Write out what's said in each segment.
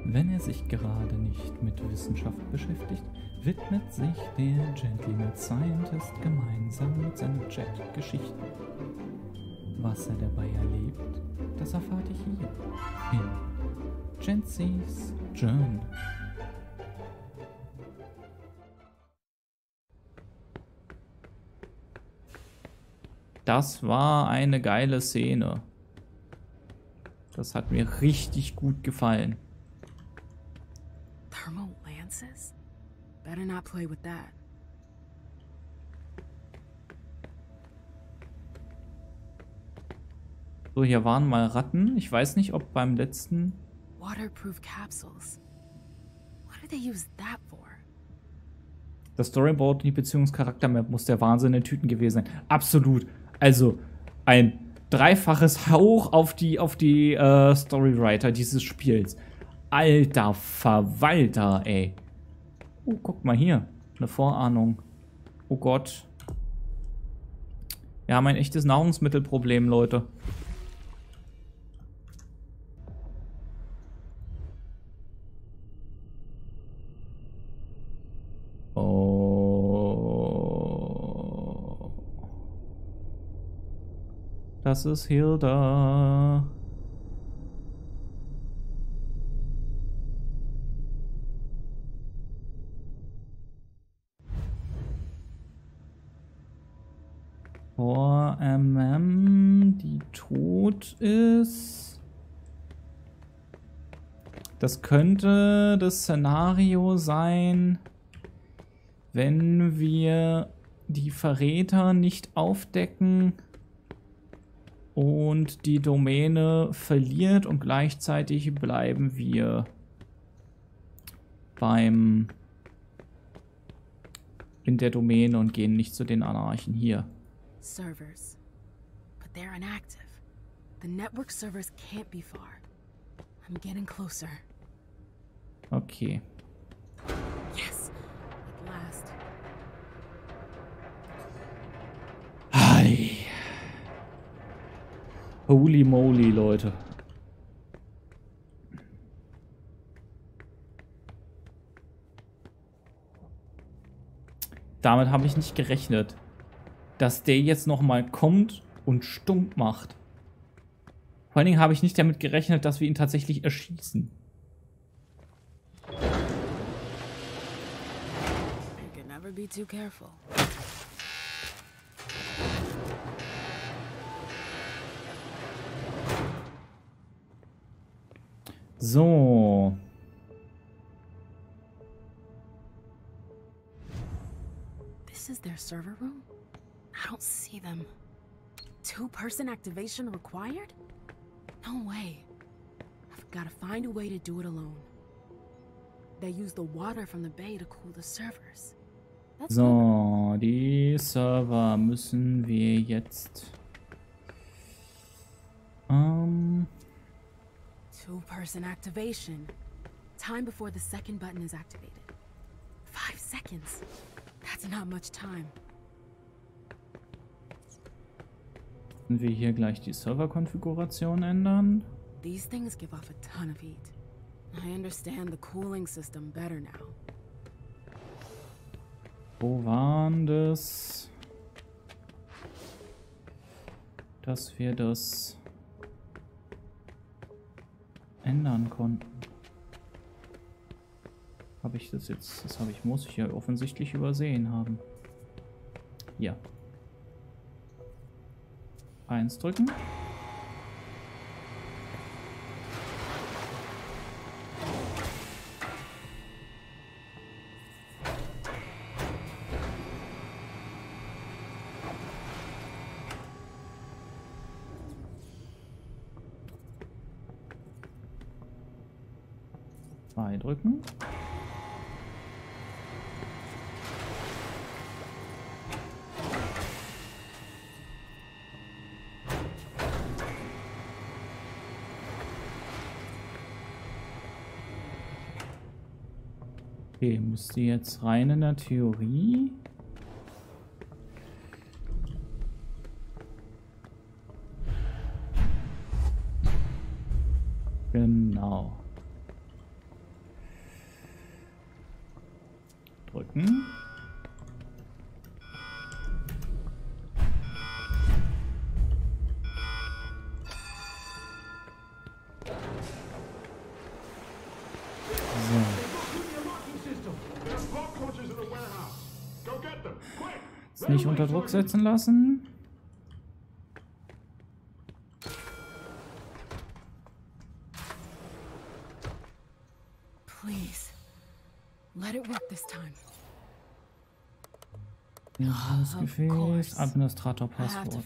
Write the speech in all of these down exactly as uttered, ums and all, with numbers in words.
Wenn er sich gerade nicht mit Wissenschaft beschäftigt, widmet sich der Gentleman Scientist gemeinsam mit seinem Jet Geschichten. Was er dabei erlebt, das erfahrt ihr hier in Gentsy's Journal. Das war eine geile Szene. Das hat mir richtig gut gefallen. Thermal lances? Better not play with that. So, hier waren mal Ratten. Ich weiß nicht, ob beim letzten... Waterproof capsules. What did they use that for? Das Storyboard und die Beziehungscharaktermap muss der Wahnsinn in Tüten gewesen sein. Absolut. Also, ein dreifaches Hauch auf die, auf die äh, Storywriter dieses Spiels. Alter Verwalter, ey. Oh, guck mal hier. Eine Vorahnung. Oh Gott. Wir haben ein echtes Nahrungsmittelproblem, Leute. Oh. Das ist Hilda. vier mm, die tot ist. Das könnte das Szenario sein, wenn wir die Verräter nicht aufdecken und die Domäne verliert und gleichzeitig bleiben wir beim in der Domäne und gehen nicht zu den Anarchen hier. Servers. But they're inactive. The network servers can't be far. I'm getting closer. Okay. Yes, at last. Hi. Holy moly, Leute. Damit habe ich nicht gerechnet, dass der jetzt nochmal kommt und stumm macht. Vor allen Dingen habe ich nicht damit gerechnet, dass wir ihn tatsächlich erschießen. I can never be too careful. So. This is their server room? I don't see them. Two-person activation required? No way. I've got to find a way to do it alone. They use the water from the bay to cool the servers. That's So, die Server müssen wir jetzt... Ähm... Two-person activation. Time before the second button is activated. Five seconds. That's not much time. Können wir hier gleich die Serverkonfiguration ändern? These things give off a ton of heat. I understand the cooling system better now. Wo waren das? Dass wir das ändern konnten. Habe ich das jetzt? Das habe ich, muss ich ja offensichtlich übersehen haben. Ja. Eins drücken. Zwei drücken. Okay, müsste jetzt rein in der Theorie. Genau. gucken. Jetzt nicht unter Druck setzen lassen. Please, let it work this time. Gefäß, Administrator Passwort.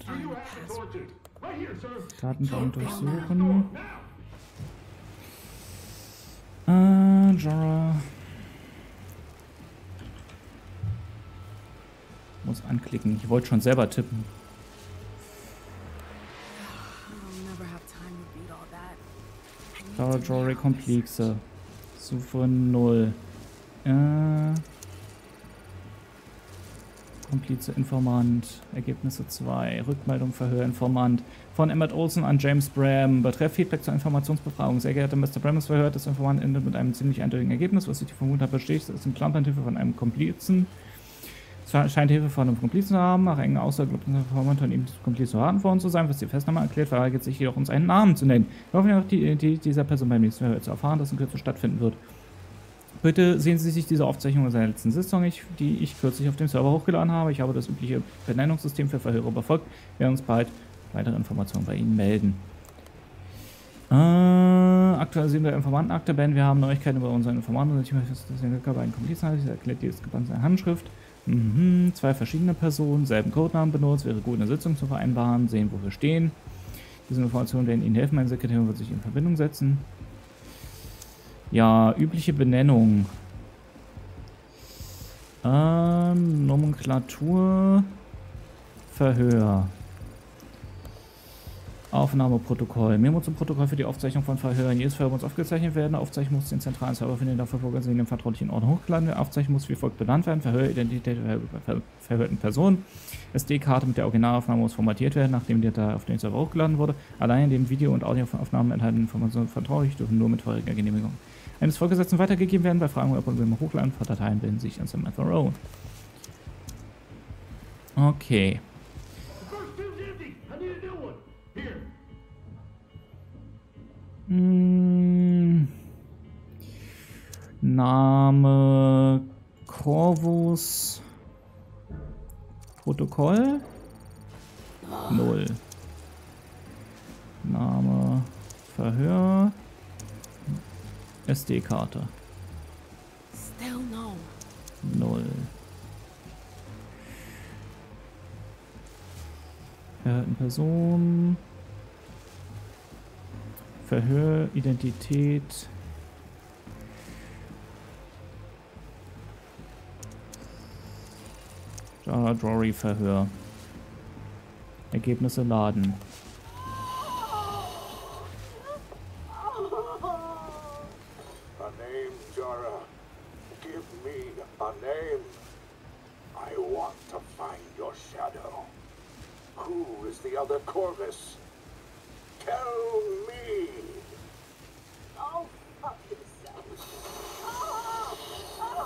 Datenbank durchsuchen. Äh, Jara. Muss anklicken. Ich wollte schon selber tippen. Jara Jory Komplexe. Suche null. Äh. Komplize Informant. Ergebnisse zwei. Rückmeldung Verhör Informant. Von Emmett Olsen an James Bram. Betreff Feedback zur Informationsbefragung. Sehr geehrter Mister Bram, das Verhör des Informanten endet mit einem ziemlich eindeutigen Ergebnis, was ich die Vermutung habe, besteht, ist im Plan-Hilfe von einem Komplizen. Es scheint Hilfe von einem Komplizen zu haben. Nach engen Aussage glaubt unser Informant von ihm Komplizen worden worden zu sein, was die Festnahme erklärt, verweigert sich jedoch uns einen Namen zu nennen. Wir hoffen auch, die Identität dieser Person beim nächsten Verhör zu erfahren, das in Kürze stattfinden wird. Bitte sehen Sie sich diese Aufzeichnung in seiner letzten Sitzung, die ich kürzlich auf dem Server hochgeladen habe. Ich habe das übliche Benennungssystem für Verhöre befolgt. Wir werden uns bald weitere Informationen bei Ihnen melden. Äh, Aktualisierung der Informantenakte. Ben, wir haben Neuigkeiten über unseren Informanten. Ich möchte, dass der bei einem Komplizen hat. Ich erklärt dieses Geband seine Handschrift. Mhm. Zwei verschiedene Personen, selben Codenamen benutzt. Wäre gut, eine Sitzung zu vereinbaren. Sehen, wo wir stehen. Diese Informationen werden Ihnen helfen. Mein Sekretär wird sich in Verbindung setzen. Ja, übliche Benennung. Ähm, Nomenklatur. Verhör. Aufnahmeprotokoll. Memo zum Protokoll für die Aufzeichnung von Verhören. Jedes Verhör muss aufgezeichnet werden. Aufzeichnung muss den zentralen Server für den dafür vorgesehenen vertraulichen Ort hochgeladen werden. Aufzeichnung muss wie folgt benannt werden. Verhöridentität der ver verhörten Person. S D-Karte mit der Originalaufnahme muss formatiert werden, nachdem die Datei auf den Server hochgeladen wurde. Allein in dem Video- und Audioaufnahmen enthaltenen Informationen vertraulich dürfen nur mit vorheriger Genehmigung eines Vorgesetzten weitergegeben werden. Bei Fragen oder Problemen hochladen von Dateien bilden sich an Samantha Rowe. Okay. Hm. Name Corvus Protokoll null. Name Verhör S D-Karte Still no. null. Verhörten Person Verhör, Identität. Jara Jory Verhör. Ergebnisse laden. A name, Jara. Give me a name. I want to find your shadow. Who is the other Corvus? Tell me! Oh, fuck yourself. Oh, oh,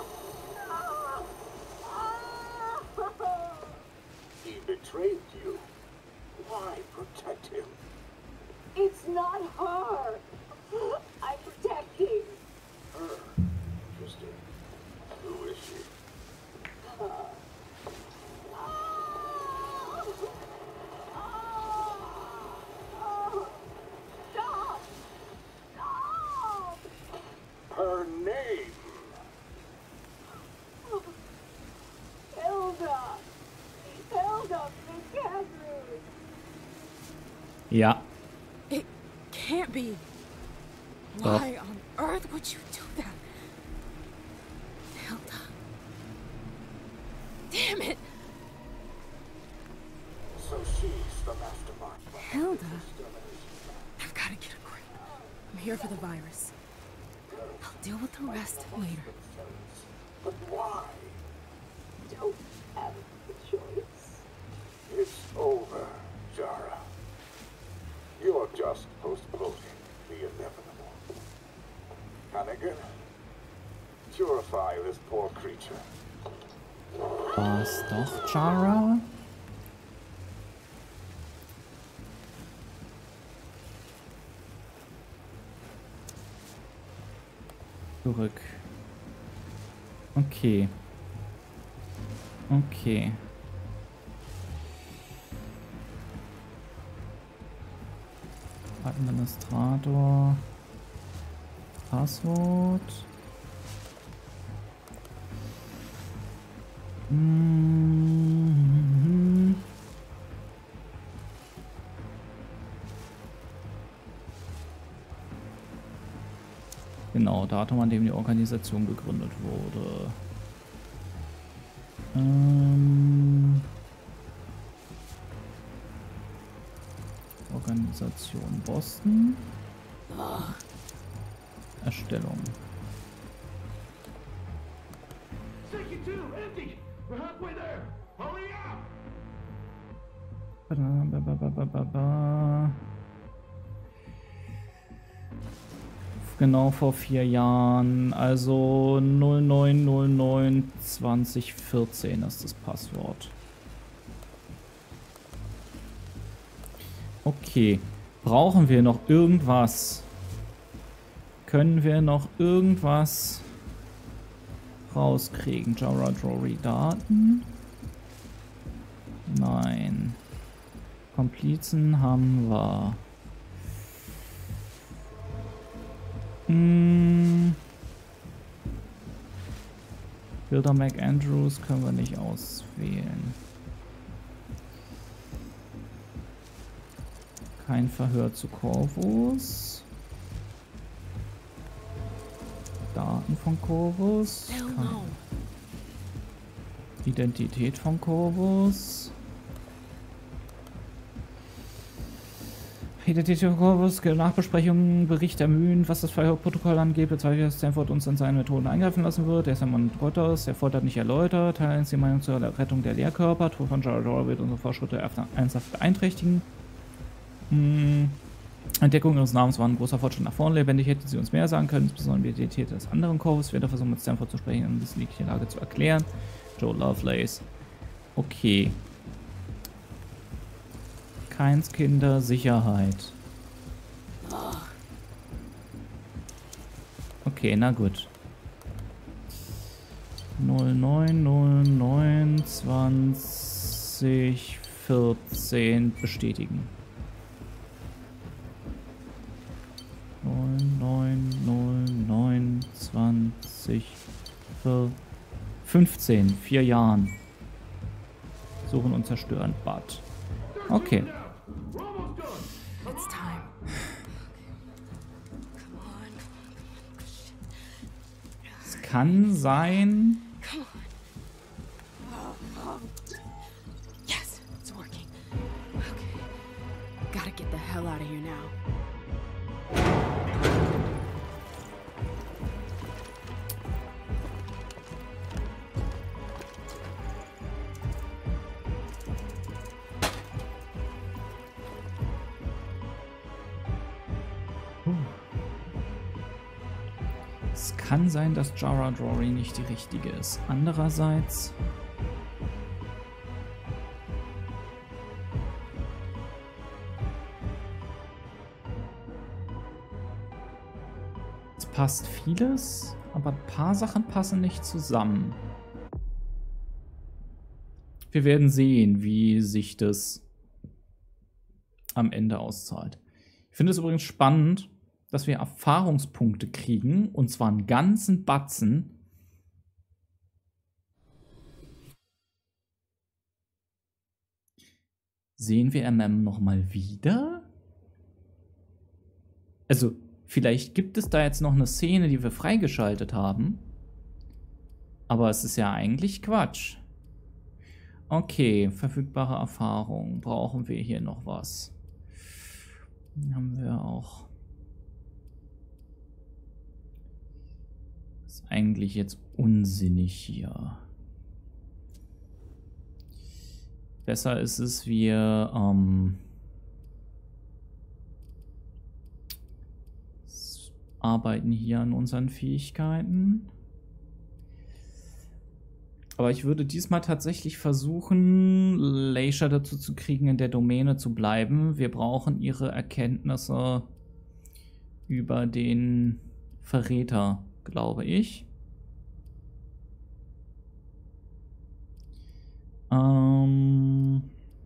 oh, oh. He betrayed you. Why protect him? It's not her. I'm protecting. Her? Interesting. Who is she? Uh, Her name. Hilda. Hilda McCaffrey. Ja. It can't be. Doch. Why on earth would you do that? Hilda. Damn it. So she's the mastermind. Hilda? I've got to get a grip. I'm here for the virus. I'll deal with the rest later. But why? Don't have a choice. It's over, Jara. You're just postponing the inevitable. Hannigan, purify this poor creature. War es doch Jara? Zurück. Okay. Okay. Administrator. Passwort. Mhm. Genau, Datum, an dem die Organisation gegründet wurde. Ähm, Organisation Boston. Erstellung. Section two, empty! We're halfway there! Hurry up! Ba, ba, ba, ba, ba, ba. Genau vor vier Jahren, also null neun null neun zwanzig vierzehn ist das Passwort. Okay, brauchen wir noch irgendwas? Können wir noch irgendwas rauskriegen? Jara Drory Daten? Nein. Komplizen haben wir. Hm. Builder McAndrews können wir nicht auswählen. Kein Verhör zu Corvus. Daten von Corvus. Keine Identität von Corvus. Identität von Corvus, Nachbesprechungen, Bericht ermühen, was das Firehawk-Protokoll angeht, bezweifelt, dass Stanford uns an seinen Methoden eingreifen lassen wird. Der ist ein Mann Gottes, der fordert nicht erläutert. Teil eins die Meinung zur Rettung der Lehrkörper. Tod von Jara Drory wird unsere Fortschritte ernsthaft beeinträchtigen. Hm. Entdeckung ihres Namens war ein großer Fortschritt nach vorne. Lebendig hätte sie uns mehr sagen können, insbesondere die Identität des anderen Corvus. Wir werden versuchen, mit Stanford zu sprechen, um die liegende Lage zu erklären. Joe Lovelace. Okay. Keins Kinder, Sicherheit. Okay, na gut. null neun null neun zwanzig vierzehn bestätigen. null neun null neun zwanzig fünfzehn, vier Jahren. Suchen und zerstören Bad. Okay. It's time. Come on. Es kann sein. Come on. Yes, it's working. Okay. Gotta get the hell out of here now. Es kann sein, dass Jara Drory nicht die richtige ist. Andererseits... Es passt vieles, aber ein paar Sachen passen nicht zusammen. Wir werden sehen, wie sich das am Ende auszahlt. Ich finde es übrigens spannend, dass wir Erfahrungspunkte kriegen, und zwar einen ganzen Batzen. Sehen wir M M nochmal wieder? Also, vielleicht gibt es da jetzt noch eine Szene, die wir freigeschaltet haben. Aber es ist ja eigentlich Quatsch. Okay, verfügbare Erfahrung. Brauchen wir hier noch was? Haben wir auch. Ist eigentlich jetzt unsinnig hier. Besser ist es, wir ähm, arbeiten hier an unseren Fähigkeiten. Aber ich würde diesmal tatsächlich versuchen, Leisha dazu zu kriegen, in der Domäne zu bleiben. Wir brauchen ihre Erkenntnisse über den Verräter, glaube ich. Ähm...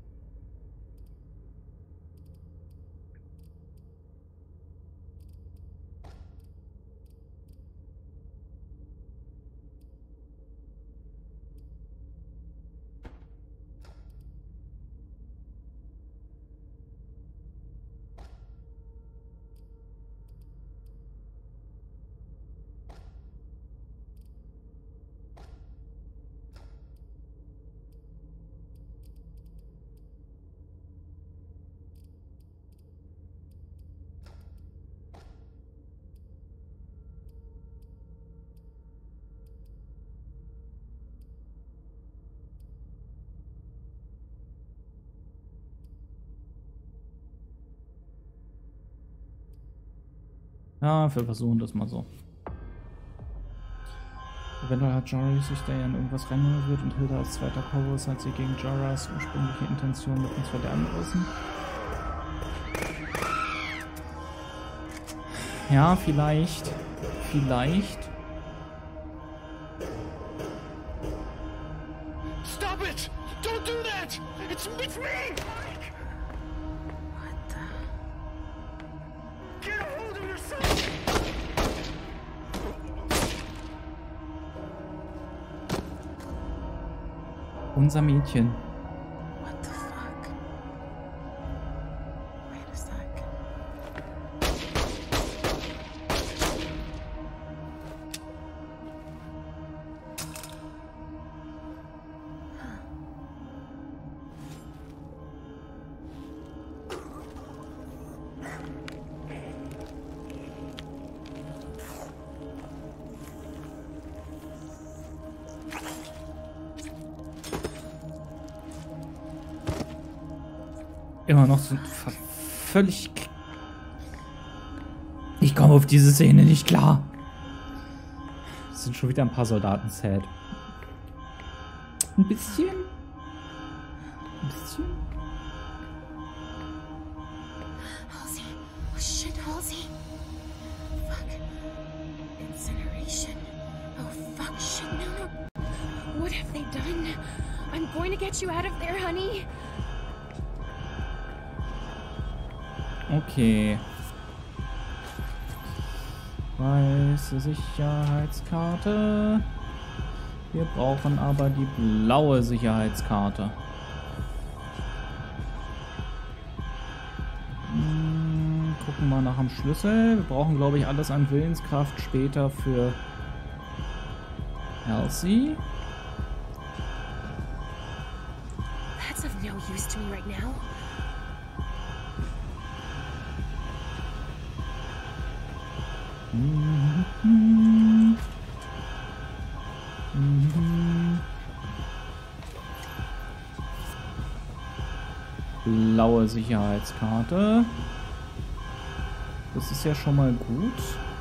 Ja, wir versuchen das mal so. Eventuell hat Jara sich da ja in irgendwas reinmanövriert und Hilda als zweiter Chorus hat sie gegen Jaras ursprüngliche Intention mit uns verderben gerissen. Ja, vielleicht. Vielleicht. Stop it! Don't do that! It's, it's me! What the? Get a hold of yourself! Unser Mädchen. What the fuck? Wait a sec. Immer noch so völlig... Ich komme auf diese Szene nicht klar. Es sind schon wieder ein paar Soldaten sad. Ein bisschen. Ein bisschen. Halsey. Oh shit, Halsey. Fuck. Incineration. Oh fuck, shit, no, no. What have they done? I'm going to get you out of there, honey. Okay. Weiße Sicherheitskarte. Wir brauchen aber die blaue Sicherheitskarte. Hm, gucken wir nach dem Schlüssel. Wir brauchen, glaube ich, alles an Willenskraft später für Halsey. That's of no use to me right now. Mhm. Mhm. Blaue Sicherheitskarte. Das ist ja schon mal gut.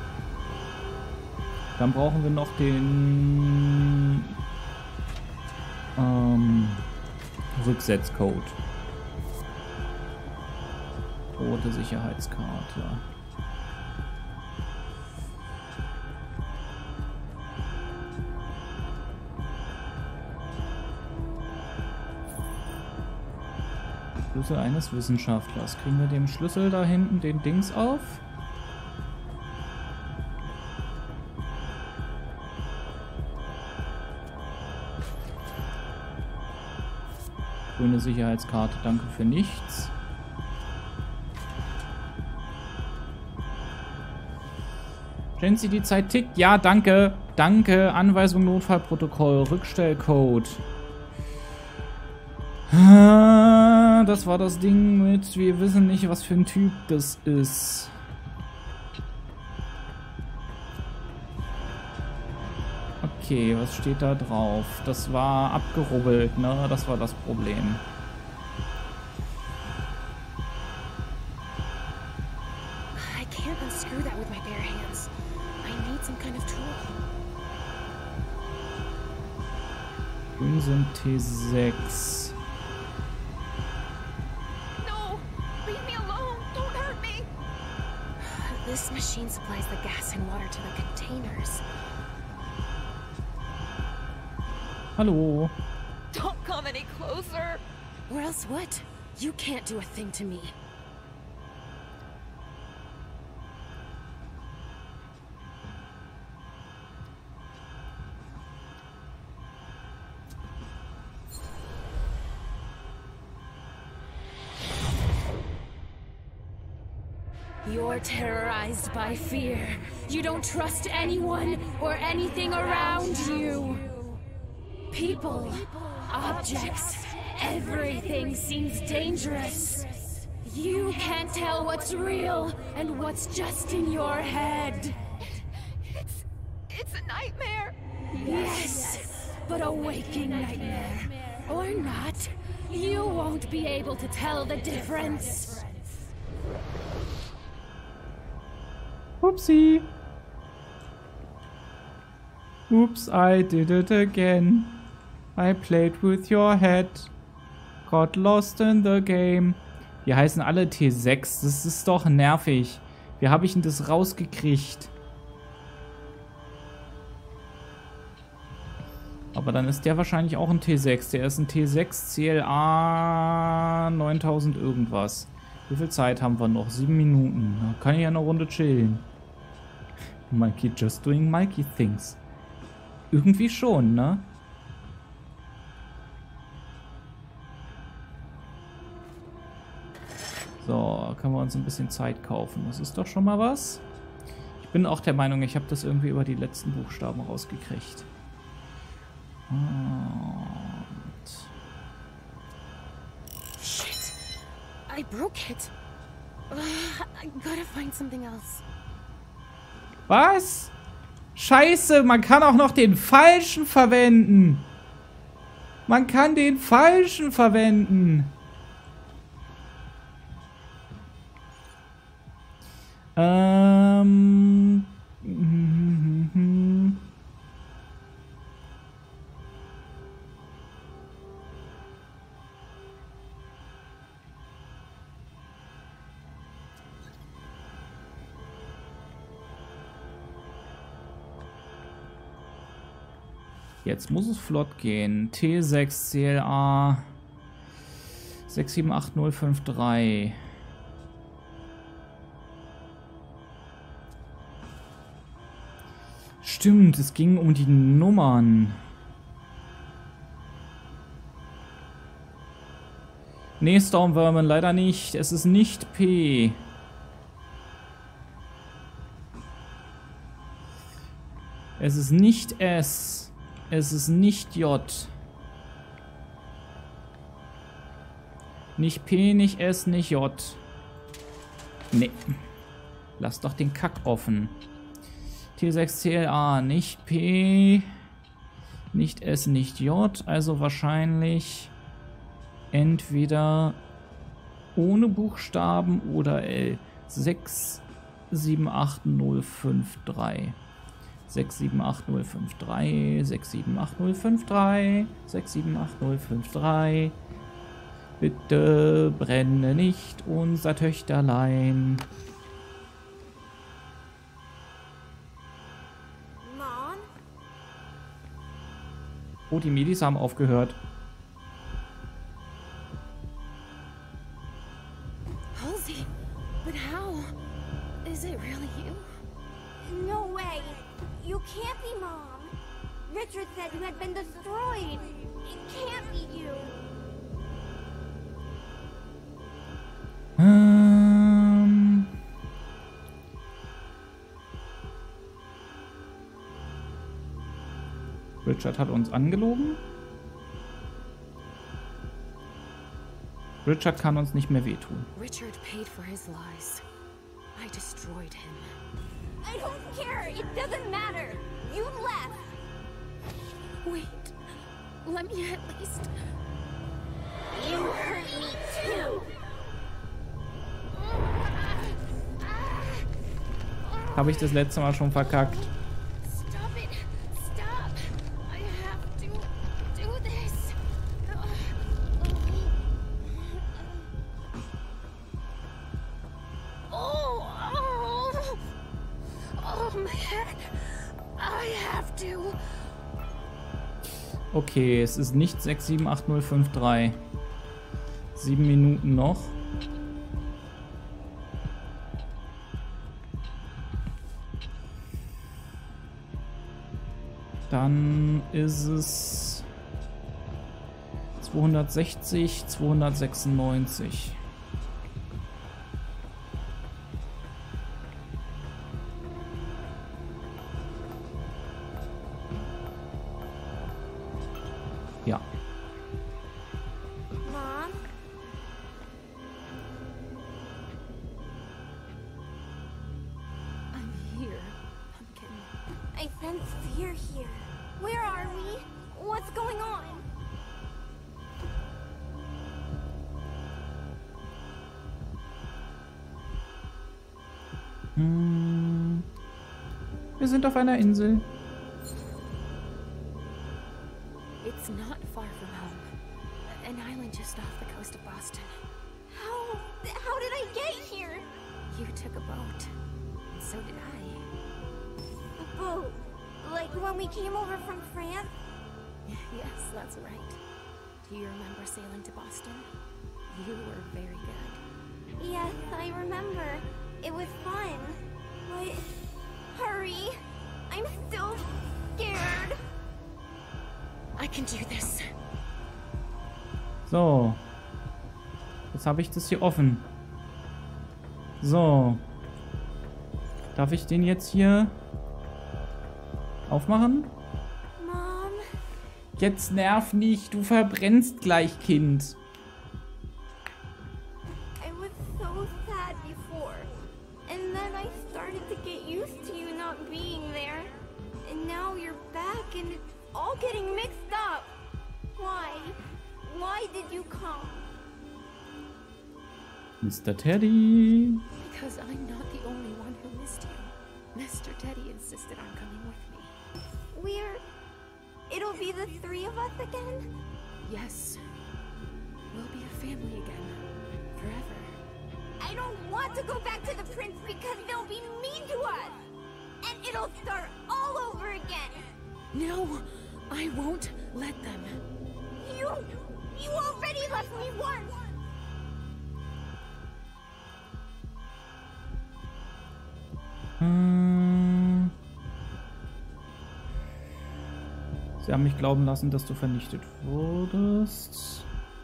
Dann brauchen wir noch den ähm, Rücksetzcode. Rote Sicherheitskarte. Schlüssel eines Wissenschaftlers. Kriegen wir dem Schlüssel da hinten den Dings auf? Grüne Sicherheitskarte, danke für nichts. Jensi, die Zeit tickt. Ja, danke. Danke. Anweisung, Notfallprotokoll, Rückstellcode. Das war das Ding mit, wir wissen nicht, was für ein Typ das ist. Okay, was steht da drauf? Das war abgerubbelt, ne? Das war das Problem. I can't unscrew that with my bare hands. I need some kind of tool. Grün sind T sechs. No! Leave me alone! Don't hurt me! This machine supplies the gas and water to the containers. Hallo. Don't come any closer! Or else what? You can't do a thing to me. You're terrorized by fear. You don't trust anyone or anything around you. People, objects, everything seems dangerous. You can't tell what's real and what's just in your head. It's... it's a nightmare. Yes, but a waking nightmare. Or not. You won't be able to tell the difference. Oopsie. Oops, I did it again. I played with your head. Got lost in the game. Die heißen alle T sechs. Das ist doch nervig. Wie habe ich denn das rausgekriegt? Aber dann ist der wahrscheinlich auch ein T sechs. Der ist ein T sechs C L A neuntausend irgendwas. Wie viel Zeit haben wir noch? Sieben Minuten. Da kann ich ja eine Runde chillen. Mikey just doing Mikey things. Irgendwie schon, ne? So, können wir uns ein bisschen Zeit kaufen. Das ist doch schon mal was. Ich bin auch der Meinung, ich habe das irgendwie über die letzten Buchstaben rausgekriegt. Und Shit. I broke it. Ugh, I gotta find something else. was? Scheiße, man kann auch noch den falschen verwenden. Man kann den falschen verwenden. Ähm. Jetzt muss es flott gehen. T sechs C L A sechs sieben acht null fünf drei. Stimmt, es ging um die Nummern. Nee, Stormvermin, leider nicht. Es ist nicht P. Es ist nicht S. Es ist nicht J. Nicht P, nicht S, nicht J. Nee. Lass doch den Kack offen. T sechs C L A, nicht P, nicht S, nicht J. Also wahrscheinlich entweder ohne Buchstaben oder L. sechs sieben acht null fünf drei. sechs sieben acht null fünf drei, sechs sieben acht null fünf drei, sechs sieben acht null fünf drei. Bitte brenne nicht unser Töchterlein. Mom? Oh, die Medis haben aufgehört. Halsey, but how? Is it really you? No way. You can't be Mom. Richard said you had been destroyed. It can't be you. Ähm. Richard hat uns angelogen. Richard kann uns nicht mehr wehtun. Richard paid for his lies. I destroyed him. I don't care. It doesn't matter. You left. Wait. Let me at least... You hurt me too. Habe ich das letzte Mal schon verkackt. Stop it. Stop. I have to do this. I have to. Okay, es ist nicht sechs sieben acht null fünf drei. Sieben Minuten noch. Dann ist es zweihundertsechzig, zweihundertsechsundneunzig. Ja. Mom? I'm here, Pumpkin. I sense fear here. Where are we? What's going on? Hm. Wir sind auf einer Insel. It's not far from home. An island just off the coast of Boston. How... how did I get here? You took a boat. And so did I. A boat? Like when we came over from France? Yes, that's right. Do you remember sailing to Boston? You were very good. Yes, I remember. It was fun. But... hurry. I'm still scared. I can do this. So. Jetzt habe ich das hier offen. So. Darf ich den jetzt hier aufmachen? Mom? Jetzt nerv nicht, du verbrennst gleich, Kind. I was so sad before. And then I started to get used to you not being there. And now you're back and it's all getting mixed up. Why? Why did you come? Mister Teddy. Because I'm not the only one who missed you. Mister Teddy insisted on coming with me. We're... it'll be the three of us again? Yes. We'll be a family again. Forever. I don't want to go back to the prince because they'll be mean to us. And it'll start all over again. No, I won't let them. You... you already left me once. Hm. Sie haben mich glauben lassen, dass du vernichtet wurdest.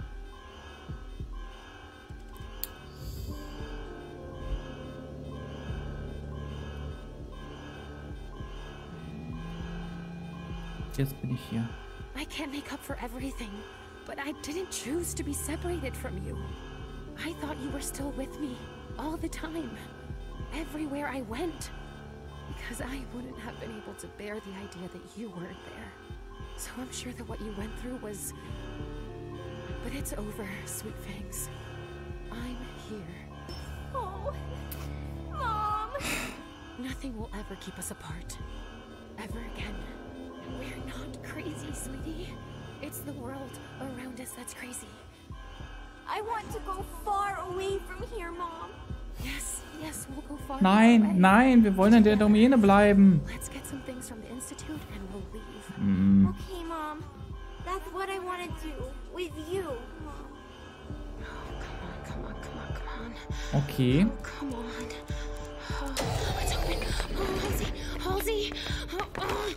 Jetzt bin ich hier. I can't make up for everything, but I didn't choose to be separated from you. I thought you were still with me, all the time, everywhere I went. Because I wouldn't have been able to bear the idea that you weren't there. So I'm sure that what you went through was... But it's over, Sweet Fangs. I'm here. Oh... Mom! Nothing will ever keep us apart. Ever again. We're not crazy, sweetie. It's the world around us that's crazy. I want to go far away from here, Mom. Yes, yes, we'll go far, far Nein, away. nein, wir wollen in der Domäne bleiben. Let's get some things from the Institute and we'll leave. Hm. Okay, Mom. That's what I want to do. With you, Mom. Oh, come on, come on, come on, come on. Okay. Oh, come on. Oh, it's open. Oh, Halsey, Halsey. Oh, oh.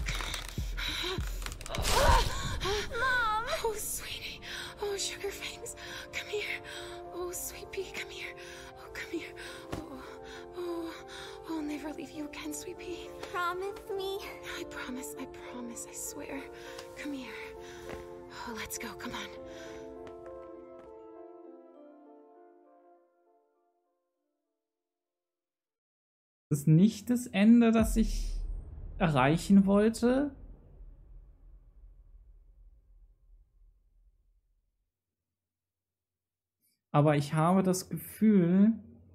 Mom! Oh, sweetie. Oh, Sugar Fangs. Come here. Oh, Sweet Pea, come here. Oh, come here. Oh, oh, I'll never leave you again, Sweet Pea. Promise me? I promise, I promise, I swear. Come here. Oh, let's go, come on. Das ist nicht das Ende, das ich erreichen wollte. Aber ich habe das Gefühl,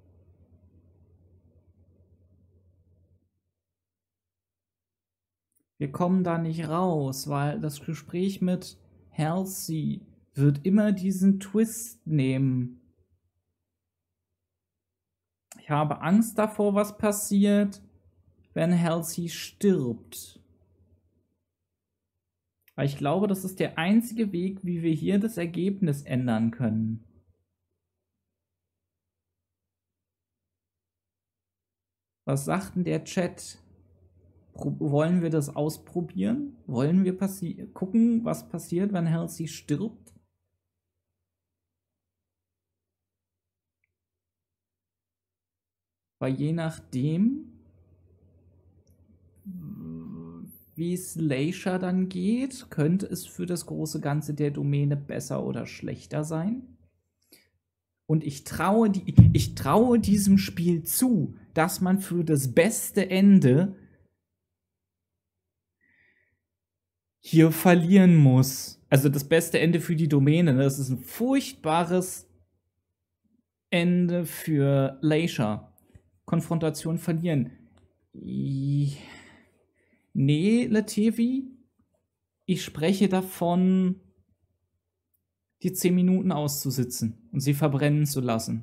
wir kommen da nicht raus, weil das Gespräch mit Halsey wird immer diesen Twist nehmen. Ich habe Angst davor, was passiert, wenn Halsey stirbt. Weil ich glaube, das ist der einzige Weg, wie wir hier das Ergebnis ändern können. Was sagt denn der Chat? Pro- wollen wir das ausprobieren? Wollen wir passi- gucken, was passiert, wenn Halsey stirbt? Weil je nachdem, wie es Leisha dann geht, könnte es für das große Ganze der Domäne besser oder schlechter sein. Und ich traue, die, ich traue diesem Spiel zu, dass man für das beste Ende hier verlieren muss. Also das beste Ende für die Domäne. Das ist ein furchtbares Ende für Leisha. Konfrontation verlieren. I- Nee, Latevi, ich spreche davon, die zehn Minuten auszusitzen und sie verbrennen zu lassen.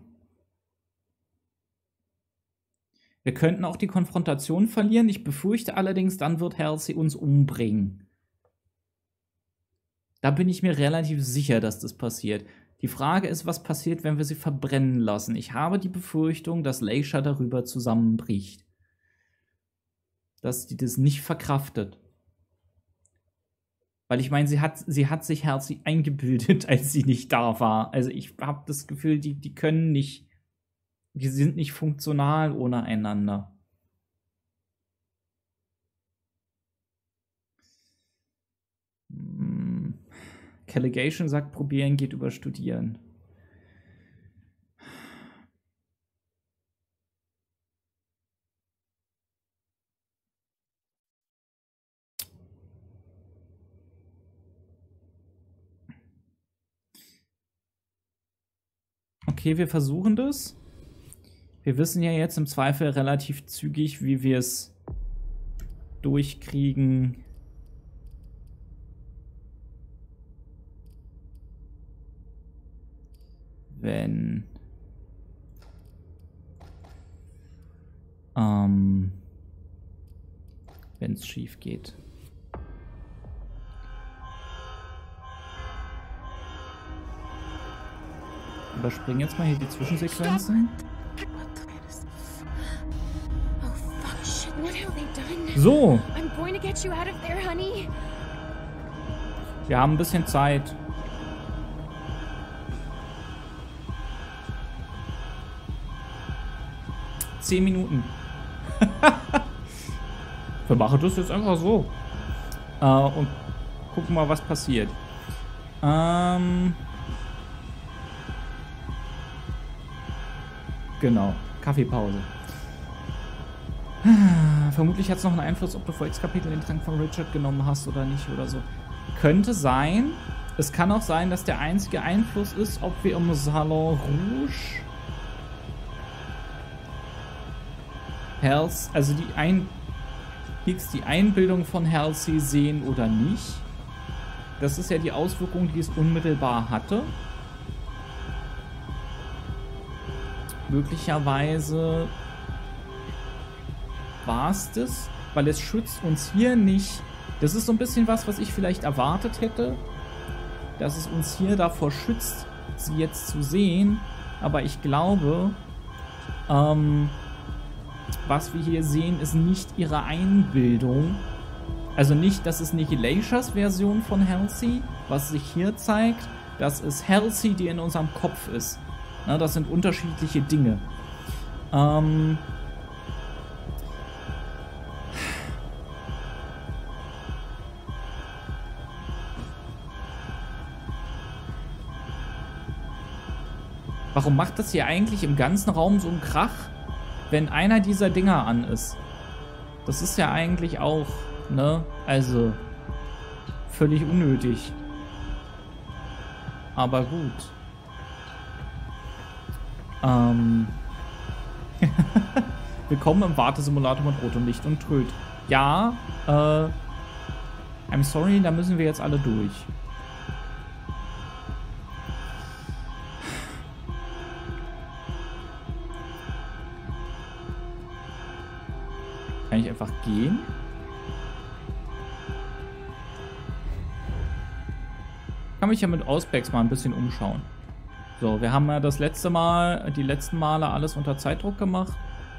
Wir könnten auch die Konfrontation verlieren. Ich befürchte allerdings, dann wird Halsey uns umbringen. Da bin ich mir relativ sicher, dass das passiert. Die Frage ist, was passiert, wenn wir sie verbrennen lassen? Ich habe die Befürchtung, dass Leisha darüber zusammenbricht. Dass die das nicht verkraftet. Weil ich meine, sie hat, sie hat sich Halsey eingebildet, als sie nicht da war. Also ich habe das Gefühl, die, die können nicht, die sind nicht funktional ohne einander. Hm. Calligation sagt, probieren geht über studieren. Okay, wir versuchen das. Wir wissen ja jetzt im Zweifel relativ zügig, wie wir es durchkriegen. Wenn ähm, wenn es schief geht. Überspringen jetzt mal hier die Zwischensequenzen. Oh fuck, shit, what have they done? So, I'm going to get you out of there, honey. wir haben ein bisschen Zeit. Zehn Minuten. Wir machen das jetzt einfach so. Äh, und gucken mal, was passiert. Ähm... Genau, Kaffeepause. Vermutlich hat es noch einen Einfluss, ob du vor X-Kapitel den Trank von Richard genommen hast oder nicht oder so. Könnte sein. Es kann auch sein, dass der einzige Einfluss ist, ob wir im Salon Rouge Halsey, also die, Ein die Einbildung von Halsey sehen oder nicht. Das ist ja die Auswirkung, die es unmittelbar hatte. Möglicherweise war es das, weil es schützt uns hier nicht. Das ist so ein bisschen was, was ich vielleicht erwartet hätte, dass es uns hier davor schützt, sie jetzt zu sehen. Aber ich glaube, ähm, was wir hier sehen, ist nicht ihre Einbildung. Also nicht, das ist nicht Leishas Version von Halsey, was sich hier zeigt. Das ist Halsey, die in unserem Kopf ist. Na, das sind unterschiedliche Dinge. Ähm... Warum macht das hier eigentlich im ganzen Raum so einen Krach, wenn einer dieser Dinger an ist? Das ist ja eigentlich auch, ne, also völlig unnötig. Aber gut. Ähm. Willkommen im Wartesimulator mit rotem Licht und Tröd. Ja, äh. I'm sorry, da müssen wir jetzt alle durch. Kann ich einfach gehen? kann mich ja mit Auspex mal ein bisschen umschauen. So, wir haben ja das letzte Mal, die letzten Male alles unter Zeitdruck gemacht.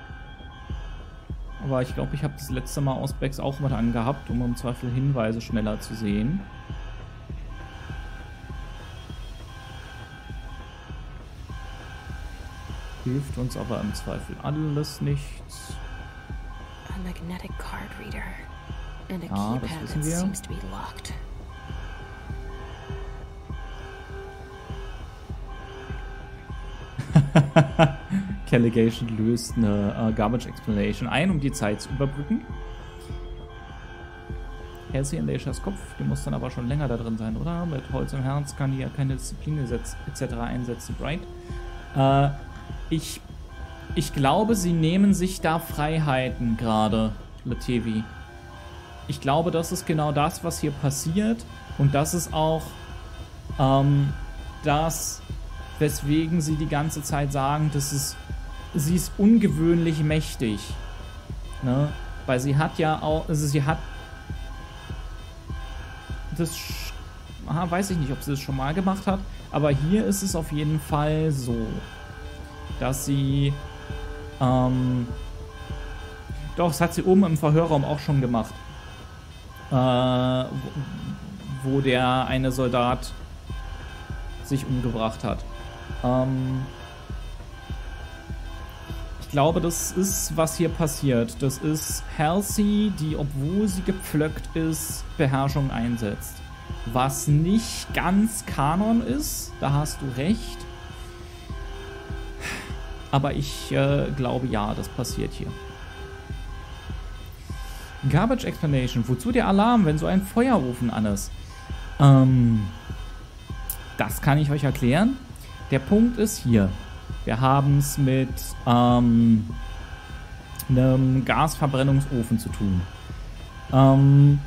Aber ich glaube, ich habe das letzte Mal Auspex auch mit angehabt, um im Zweifel Hinweise schneller zu sehen. Hilft uns aber im Zweifel alles nichts. A magnetic card reader. And a Ja, das keypad wissen that wir. seems to be locked. Calligation löst eine äh, Garbage Explanation ein, um die Zeit zu überbrücken. Halsey in Leishas Kopf, die muss dann aber schon länger da drin sein, oder? Mit Holz im Herz kann die ja keine Disziplin et cetera einsetzen, Bright. Äh, ich, ich glaube, sie nehmen sich da Freiheiten gerade, Latevi. Ich glaube, das ist genau das, was hier passiert. Und das ist auch ähm, das, weswegen sie die ganze Zeit sagen, dass es, sie ist ungewöhnlich mächtig. Ne? Weil sie hat ja auch, also sie hat das, aha, weiß ich nicht, ob sie das schon mal gemacht hat, aber hier ist es auf jeden Fall so, dass sie, ähm, doch, das hat sie oben im Verhörraum auch schon gemacht, äh, wo, wo der eine Soldat sich umgebracht hat. Ähm, ich glaube, das ist, was hier passiert. Das ist Halsey, die, obwohl sie gepflöckt ist, Beherrschung einsetzt. Was nicht ganz Kanon ist, da hast du recht. Aber ich äh, glaube, ja, das passiert hier. Garbage Explanation. Wozu der Alarm, wenn so ein Feuerofen an ist? Ähm, das kann ich euch erklären. Der Punkt ist hier. Wir haben es mit ähm, einem Gasverbrennungsofen zu tun. Ähm,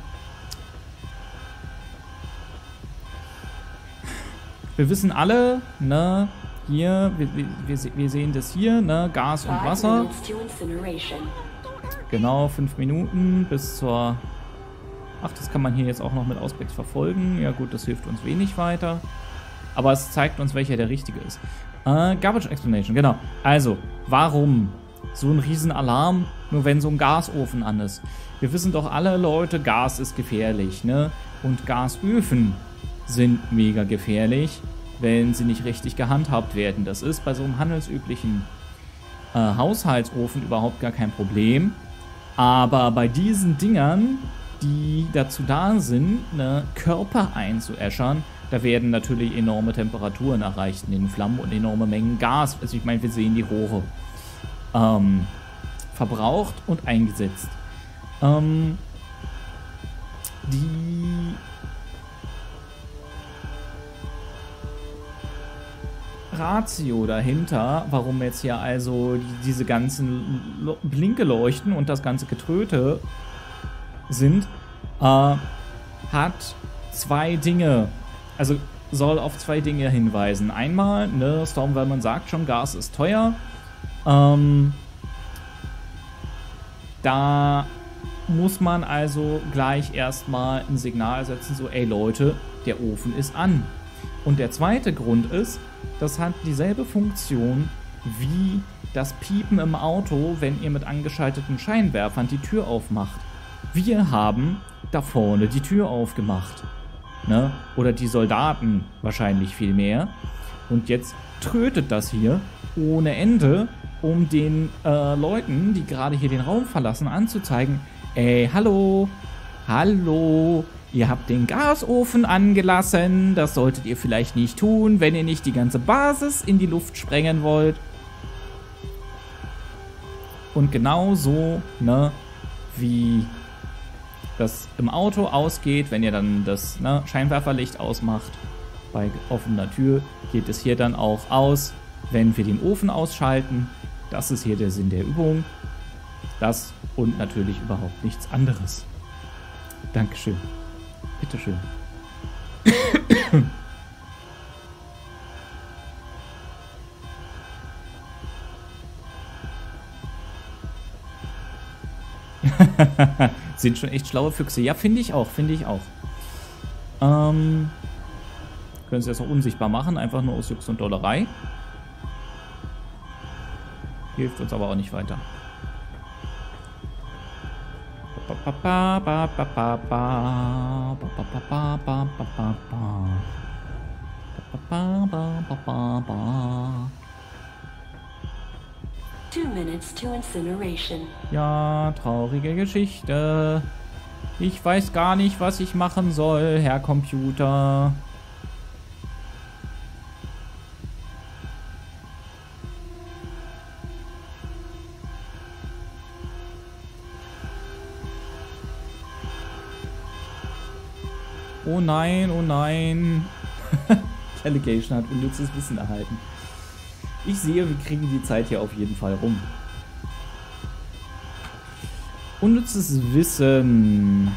wir wissen alle, ne, hier, wir, wir, wir sehen das hier, ne, Gas und Wasser. Genau, fünf Minuten bis zur... Ach, das kann man hier jetzt auch noch mit Auspex verfolgen. Ja gut, das hilft uns wenig weiter. Aber es zeigt uns, welcher der richtige ist. Äh, Garbage Explanation, genau. Also, warum so ein Riesenalarm, nur wenn so ein Gasofen an ist? Wir wissen doch alle, Leute, Gas ist gefährlich, ne? Und Gasöfen sind mega gefährlich, wenn sie nicht richtig gehandhabt werden. Das ist bei so einem handelsüblichen äh, Haushaltsofen überhaupt gar kein Problem. Aber bei diesen Dingern, die dazu da sind, ne, Körper einzuäschern, da werden natürlich enorme Temperaturen erreicht in den Flammen und enorme Mengen Gas. Also ich meine, wir sehen die Rohre. Ähm, verbraucht und eingesetzt. Ähm, die Ratio dahinter, warum jetzt hier also die, diese ganzen Lo- Blinke leuchten und das ganze Getröte sind, äh, hat zwei Dinge. Also soll auf zwei Dinge hinweisen. Einmal, ne, Stormvermin sagt schon, Gas ist teuer. Ähm, da muss man also gleich erstmal ein Signal setzen, so, ey Leute, der Ofen ist an. Und der zweite Grund ist, das hat dieselbe Funktion wie das Piepen im Auto, wenn ihr mit angeschalteten Scheinwerfern die Tür aufmacht. Wir haben da vorne die Tür aufgemacht. Ne? Oder die Soldaten wahrscheinlich viel mehr. Und jetzt trötet das hier ohne Ende, um den äh, Leuten, die gerade hier den Raum verlassen, anzuzeigen, ey, hallo, hallo, ihr habt den Gasofen angelassen, das solltet ihr vielleicht nicht tun, wenn ihr nicht die ganze Basis in die Luft sprengen wollt. Und genau so, ne, wie das im Auto ausgeht, wenn ihr dann das, ne, Scheinwerferlicht ausmacht, bei offener Tür, geht es hier dann auch aus, wenn wir den Ofen ausschalten. Das ist hier der Sinn der Übung. Das und natürlich überhaupt nichts anderes. Dankeschön. Bitteschön. Sind schon echt schlaue Füchse. Ja, finde ich auch, finde ich auch. Ähm, Können sie das noch unsichtbar machen, einfach nur aus Jux und Dollerei. Hilft uns aber auch nicht weiter. Two minutes to incineration. Ja, traurige Geschichte. Ich weiß gar nicht, was ich machen soll, Herr Computer. Oh nein, oh nein. Allegation hat unnützes Wissen erhalten. Ich sehe, wir kriegen die Zeit hier auf jeden Fall rum. Unnützes Wissen.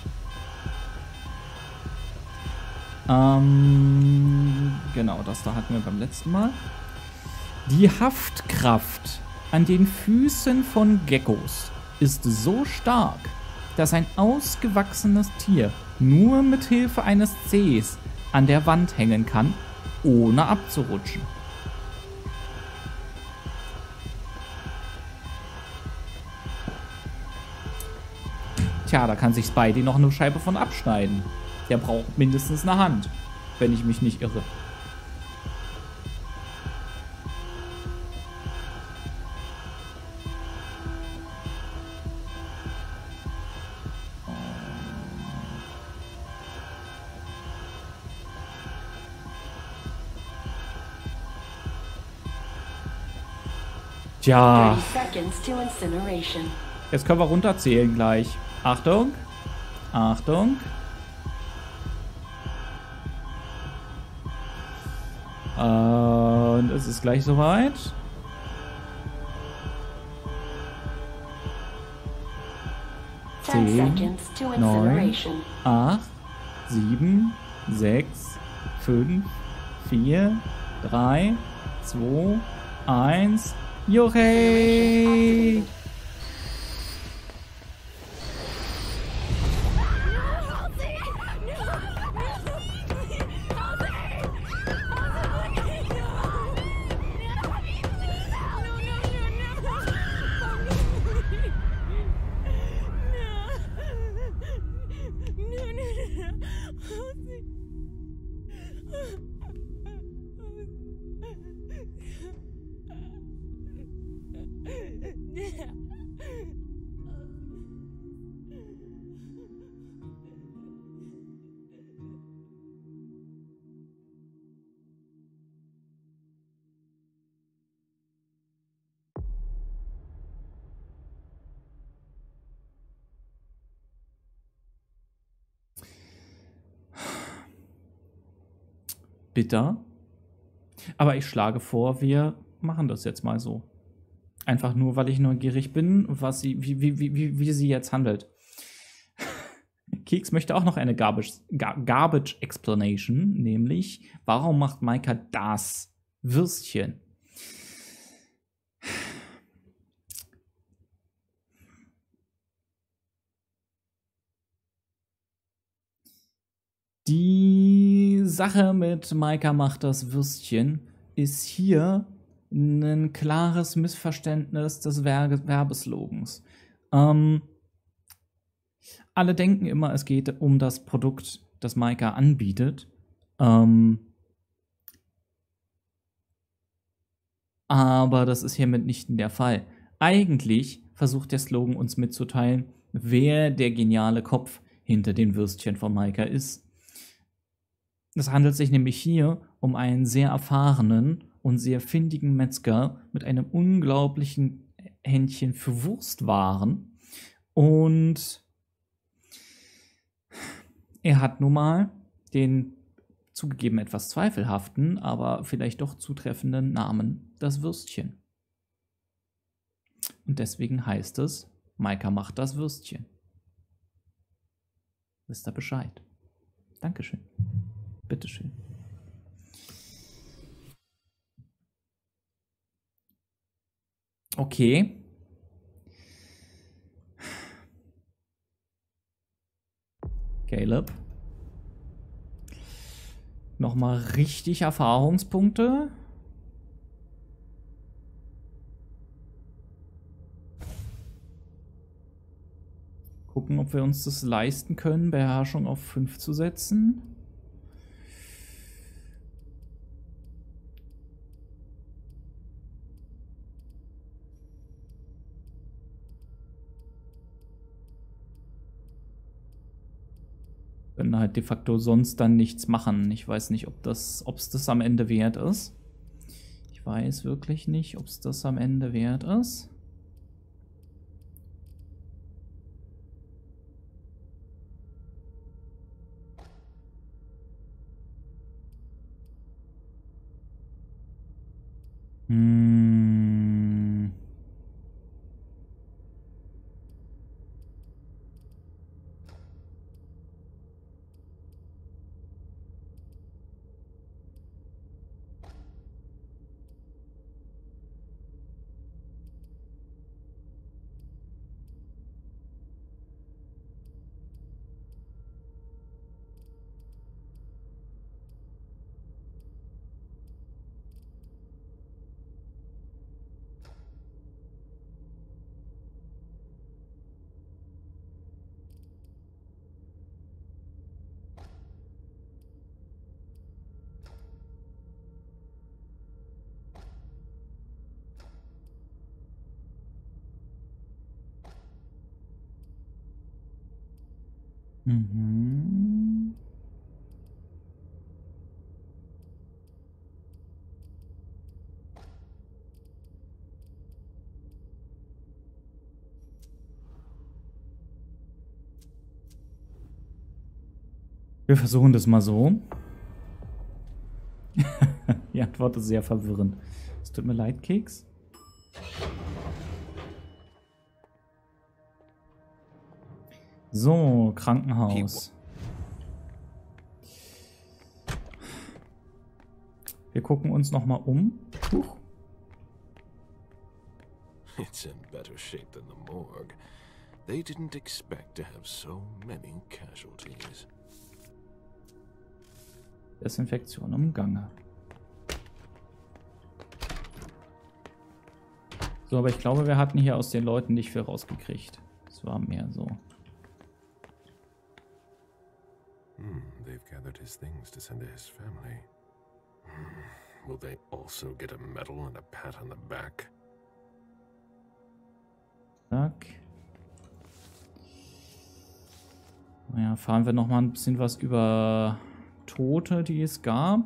Ähm, genau, das da hatten wir beim letzten Mal. Die Haftkraft an den Füßen von Geckos ist so stark, dass ein ausgewachsenes Tier nur mit Hilfe eines Zehs an der Wand hängen kann, ohne abzurutschen. Tja, da kann sich Spidey noch eine Scheibe von abschneiden. Der braucht mindestens eine Hand, wenn ich mich nicht irre. Tja, thirty seconds to incineration. jetzt können wir runterzählen gleich. Achtung, Achtung. Und es ist gleich soweit. Ten Zehn, seconds to neun, incineration. acht, sieben, sechs, fünf, vier, drei, zwei, eins. Juchei! Bitter. Aber ich schlage vor, wir machen das jetzt mal so. Einfach nur, weil ich neugierig bin, was sie, wie, wie, wie, wie sie jetzt handelt. Keks möchte auch noch eine Garbage, Garbage Explanation, nämlich, warum macht Maika das Würstchen? Die Sache mit Maika macht das Würstchen ist hier ein klares Missverständnis des Werbe Werbeslogans. Ähm, alle denken immer, es geht um das Produkt, das Maika anbietet. Ähm, aber das ist hier mitnichten der Fall. Eigentlich versucht der Slogan uns mitzuteilen, wer der geniale Kopf hinter den Würstchen von Maika ist. Es handelt sich nämlich hier um einen sehr erfahrenen und sehr findigen Metzger mit einem unglaublichen Händchen für Wurstwaren. Und er hat nun mal den zugegeben etwas zweifelhaften, aber vielleicht doch zutreffenden Namen, das Würstchen. Und deswegen heißt es, Maika macht das Würstchen. Wisst ihr Bescheid? Dankeschön. Bitteschön. Okay. Caleb. Nochmal richtig Erfahrungspunkte. Gucken, ob wir uns das leisten können, Beherrschung auf fünf zu setzen. Können halt de facto sonst dann nichts machen. Ich weiß nicht, ob das, ob es das am Ende wert ist. Ich weiß wirklich nicht, ob es das am Ende wert ist. Hm. Mhm. Wir versuchen das mal so. Die Antwort ist sehr verwirrend. Es tut mir leid, Keks. So, Krankenhaus. Wir gucken uns noch mal um. Huch. It's in better shape than the morgue. They didn't expect to have so many casualties. Desinfektion im Gange. So, aber ich glaube, wir hatten hier aus den Leuten nicht viel rausgekriegt. Es war mehr so. Hmm, they've gathered his things to send to his family. Hmm, will they also get a medal and a pat on the back? Zack. Naja, erfahren wir noch mal ein bisschen was über Tote, die es gab.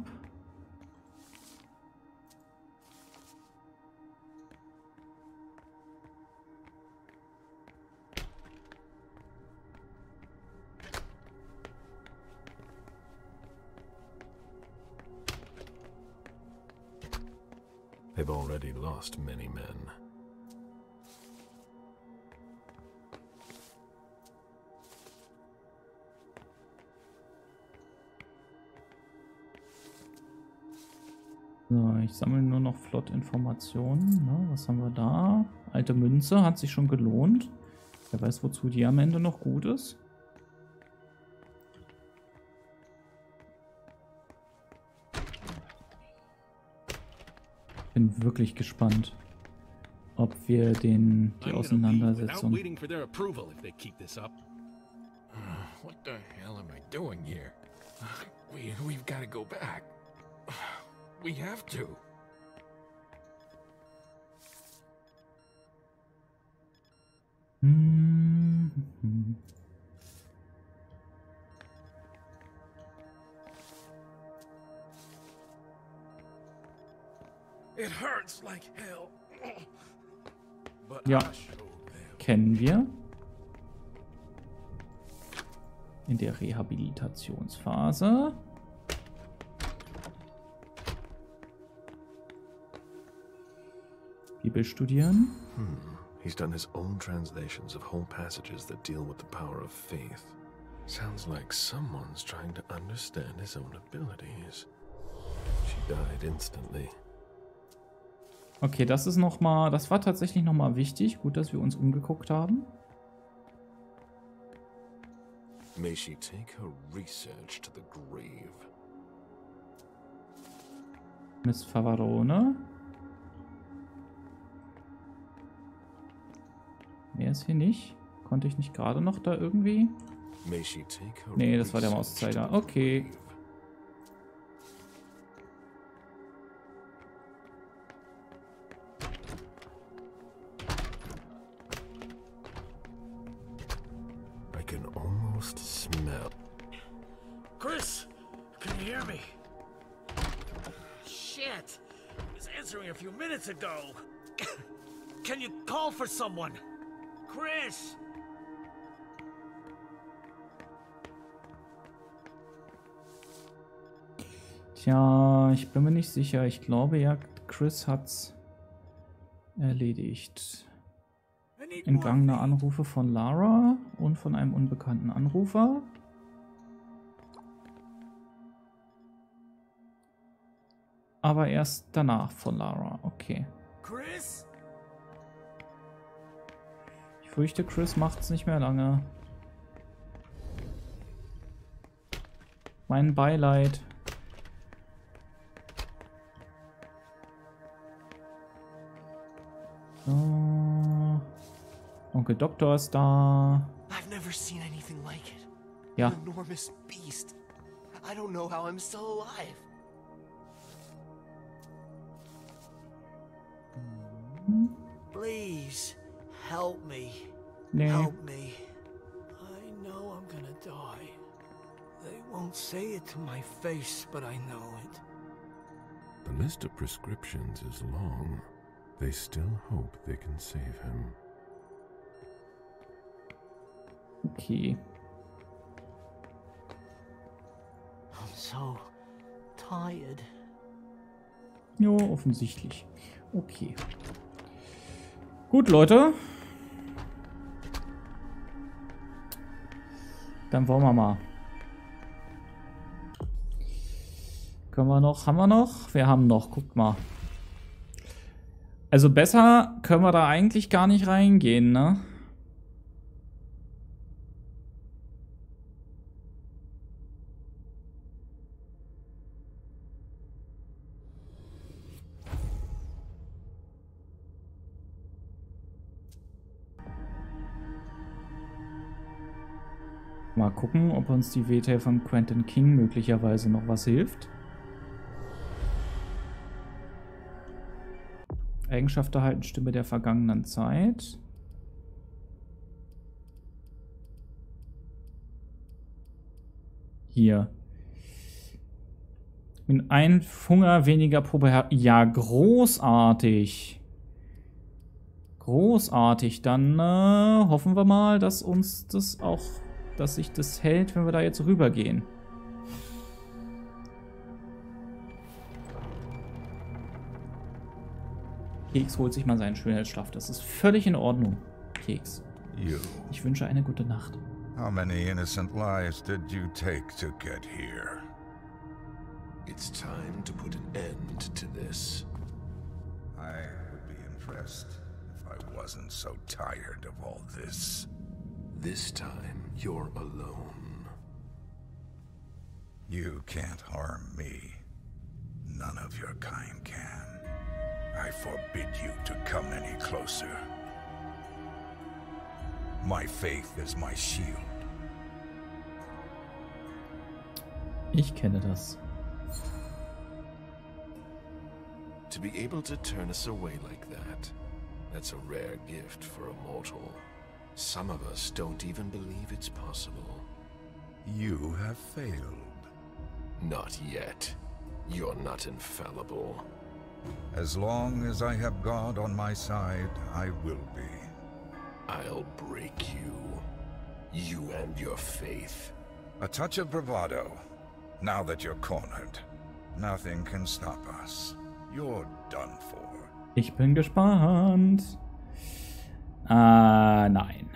They've already lost many men. So, ich sammle nur noch flott Informationen. Ne? Was haben wir da? Alte Münze, hat sich schon gelohnt. Wer weiß, wozu die am Ende noch gut ist. Bin wirklich gespannt, ob wir den die Auseinandersetzung. What the hell am I doing here? We we've got to go back. We have to. Mm-hmm. It hurts like hell. But Ja, I'll show them. kennen wir. In der Rehabilitationsphase. Bibel studieren. Hmm. He's done his own translations of whole passages that deal with the power of faith. Sounds like someone's trying to understand his own abilities. She died instantly. Okay, das ist noch mal, das war tatsächlich noch mal wichtig. Gut, dass wir uns umgeguckt haben. May she take her research to the grave. Miss Favarone. Mehr ist hier nicht. Konnte ich nicht gerade noch da irgendwie? Nee, das war der Mauszeiger. Okay. I can almost smell. Chris, can you hear me? Shit! I was answering a few minutes ago. Can you call for someone? Chris! Tja, ich bin mir nicht sicher. Ich glaube ja, Chris hat's erledigt. Entgangene Anrufe von Lara und von einem unbekannten Anrufer. Aber erst danach von Lara. Okay. Chris? Ich fürchte, Chris macht's nicht mehr lange. Mein Beileid. So. Onkel Doktor ist da. I've never seen anything like it. Ja. An enormous beast. I don't know how I'm still alive. Please, help me. Nee. Help me. I know I'm gonna die. They won't say it to my face, but I know it. The list of prescriptions is long. They still hope they can save him. Okay. I'm so tired. Jo, offensichtlich. Okay. Gut, Leute. Dann wollen wir mal. Können wir noch? Haben wir noch? Wir haben noch. Guckt mal. Also besser können wir da eigentlich gar nicht reingehen, ne? Mal gucken, ob uns die Vita von Quentin King möglicherweise noch was hilft. Eigenschaft erhalten, Stimme der vergangenen Zeit. Hier. Mit ein Hunger weniger pro Beher- Ja, großartig. Großartig. Dann äh, hoffen wir mal, dass uns das auch, dass sich das hält, wenn wir da jetzt rübergehen. Keks holt sich mal seinen Schönheitsschlaf. Das ist völlig in Ordnung, Keks. You. Ich wünsche eine gute Nacht. How many innocent lives did you take to get here? It's time to put an end to this. I would be impressed if I wasn't so tired of all this. This time, you're alone. You can't harm me. None of your kind can. I forbid you to come any closer. My faith is my shield. Ich kenne das. To be able to turn us away like that, that's a rare gift for a mortal. Some of us don't even believe it's possible. You have failed. Not yet. You're not infallible. As long as I have God on my side, I will be. I'll break you. You and your faith. A touch of bravado. Now that you're cornered, nothing can stop us. You're done for. Ich bin gespannt. Äh, nein.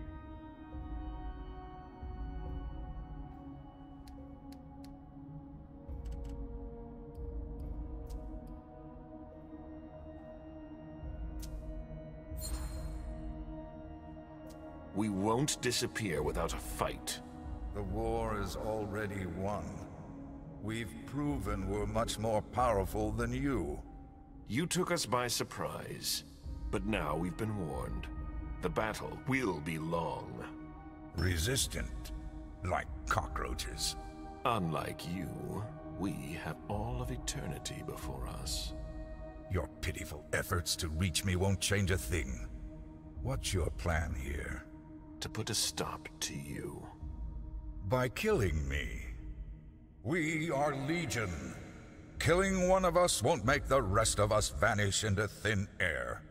We won't disappear without a fight. The war is already won. We've proven we're much more powerful than you. You took us by surprise, but now we've been warned. The battle will be long. Resistant, like cockroaches. Unlike you, we have all of eternity before us. Your pitiful efforts to reach me won't change a thing. What's your plan here? To put a stop to you. By killing me. We are Legion. Killing one of us won't make the rest of us vanish into thin air.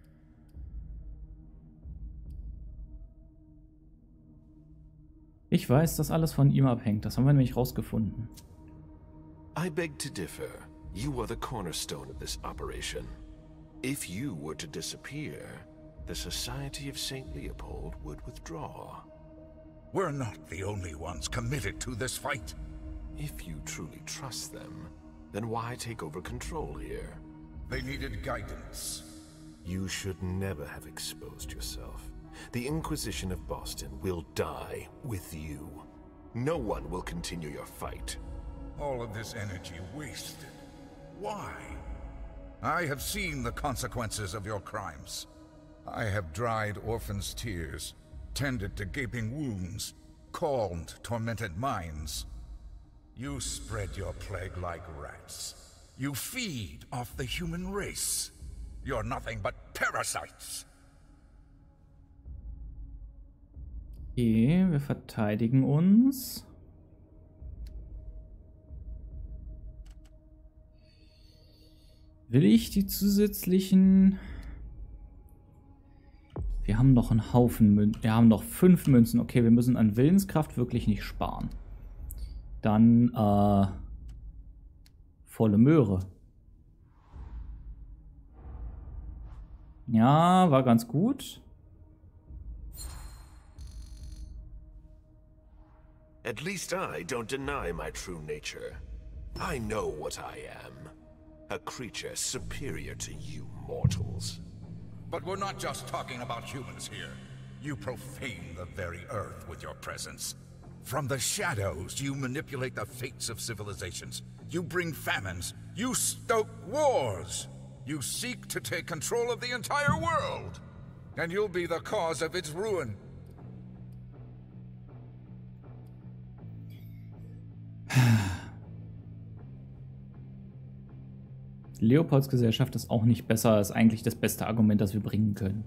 Ich weiß, dass alles von ihm abhängt. Das haben wir nämlich rausgefunden. I beg to differ. You are the cornerstone of this operation. If you were to disappear, the Society of Saint Leopold would withdraw. We're not the only ones committed to this fight. If you truly trust them, then why take over control here? They needed guidance. You should never have exposed yourself. The Inquisition of Boston will die with you. No one will continue your fight. All of this energy wasted. Why? I have seen the consequences of your crimes. I have dried orphans' tears, tended to gaping wounds, calmed tormented minds. You spread your plague like rats. You feed off the human race. You're nothing but parasites. Okay, wir verteidigen uns. Will ich die zusätzlichen... Wir haben noch einen Haufen Münzen. Wir haben noch fünf Münzen. Okay, wir müssen an Willenskraft wirklich nicht sparen. Dann, äh... volle Möhre. Ja, war ganz gut. At least I don't deny my true nature. I know what I am. A creature superior to you mortals. But we're not just talking about humans here. You profane the very earth with your presence. From the shadows, you manipulate the fates of civilizations. You bring famines. You stoke wars. You seek to take control of the entire world. And you'll be the cause of its ruin. Leopolds Gesellschaft ist auch nicht besser, ist eigentlich das beste Argument, das wir bringen können.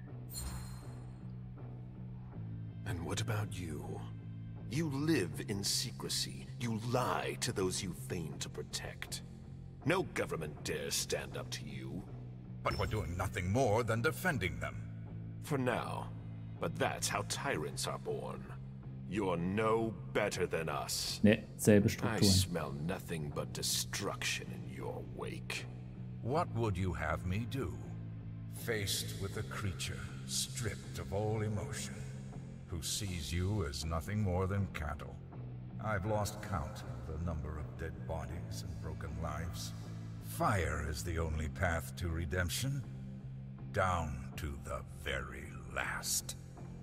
And what about you? You live in secrecy. You lie to those you feign to protect. No government dares stand up to you. But we're doing nothing more than defending them. For now. But that's how tyrants are born. You're no better than us. Ne, selbe I Strukturen. smell nothing but destruction in your wake. What would you have me do? Faced with a creature stripped of all emotion, who sees you as nothing more than cattle. I've lost count of the number of dead bodies and broken lives. Fire is the only path to redemption. Down to the very last.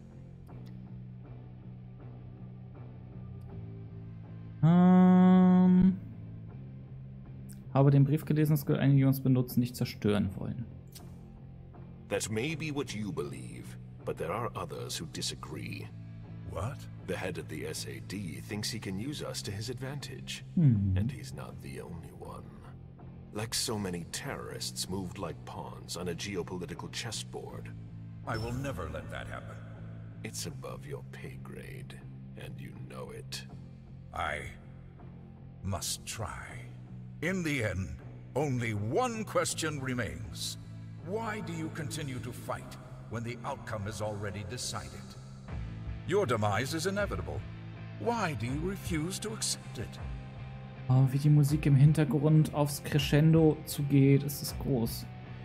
Ähm, habe den Brief gelesen, dass einige uns benutzen, nicht zerstören wollen. That may be what you believe, but there are others who disagree. What? The head of the S A D thinks he can use us to his advantage. Hmm. And he's not the only one. Like so many terrorists moved like pawns on a geopolitical chessboard. I will never let that happen. It's above your pay grade, and you know it. I must try. In the end, only one question remains. Why do you continue to fight when the outcome is already decided? Your demise is inevitable. Why do you refuse to accept it? Oh, wie die Musik im Hintergrund aufs Crescendo zugeht, ist es groß.